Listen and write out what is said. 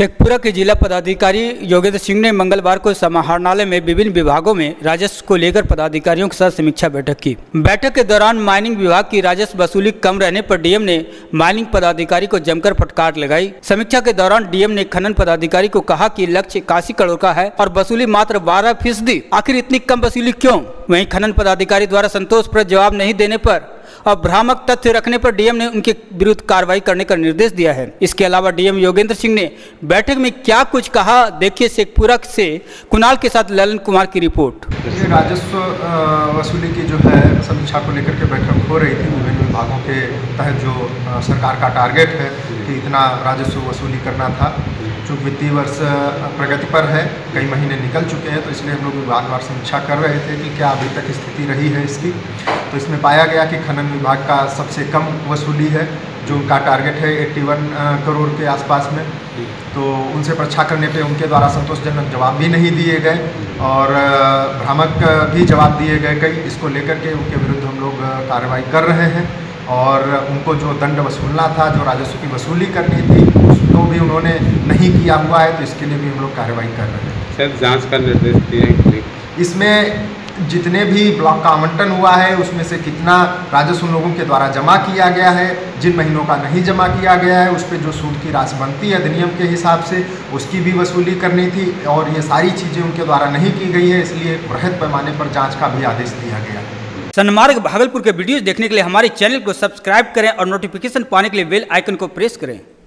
शेखपुरा के जिला पदाधिकारी योगेंद्र सिंह ने मंगलवार को समाहरणालय में विभिन्न विभागों में राजस्व को लेकर पदाधिकारियों के साथ समीक्षा बैठक की। बैठक के दौरान माइनिंग विभाग की राजस्व वसूली कम रहने पर डीएम ने माइनिंग पदाधिकारी को जमकर फटकार लगाई। समीक्षा के दौरान डीएम ने खनन पदाधिकारी को कहा कि लक्ष्य 81 करोड़ का है और वसूली मात्र 12%। आखिर इतनी कम वसूली क्यों? वहीं खनन पदाधिकारी द्वारा संतोषप्रद जवाब नहीं देने पर और भ्रामक तथ्य रखने पर डीएम ने उनके विरुद्ध कार्रवाई करने का निर्देश दिया है। इसके अलावा डीएम योगेंद्र सिंह ने बैठक में क्या कुछ कहा, देखिए शेखपुरा से कुणाल के साथ ललन कुमार की रिपोर्ट। ये राजस्व वसूली की जो है समीक्षा को लेकर के बैठक हो रही थी। विभिन्न विभागों के तहत जो सरकार का टारगेट है कि इतना राजस्व वसूली करना था। चूँकि वित्तीय वर्ष प्रगति पर है, कई महीने निकल चुके हैं, तो इसलिए हम लोग विभागवार समीक्षा कर रहे थे कि क्या अभी तक स्थिति रही है इसकी। तो इसमें पाया गया कि खनन विभाग का सबसे कम वसूली है, जो उनका टारगेट है 81 करोड़ के आसपास में। तो उनसे परीक्षा करने पे उनके द्वारा संतोषजनक जवाब भी नहीं दिए गए और भ्रामक भी जवाब दिए गए कई। इसको लेकर के उनके विरुद्ध हम लोग कार्रवाई कर रहे हैं और उनको जो दंड वसूलना था, जो राजस्व की वसूली करनी थी, उसको भी उन्होंने नहीं किया हुआ है। तो इसके लिए भी हम लोग कार्रवाई कर रहे हैं। सर, जांच का निर्देश दिए। इसमें जितने भी ब्लॉक का आवंटन हुआ है उसमें से कितना राजस्व उन लोगों के द्वारा जमा किया गया है, जिन महीनों का नहीं जमा किया गया है उस पर जो सूद की राशि बनती है अधिनियम के हिसाब से, उसकी भी वसूली करनी थी और ये सारी चीज़ें उनके द्वारा नहीं की गई है। इसलिए बृहद पैमाने पर जाँच का भी आदेश दिया गया। सन्मार्ग भागलपुर के वीडियोज देखने के लिए हमारे चैनल को सब्सक्राइब करें और नोटिफिकेशन पाने के लिए बेल आइकन को प्रेस करें।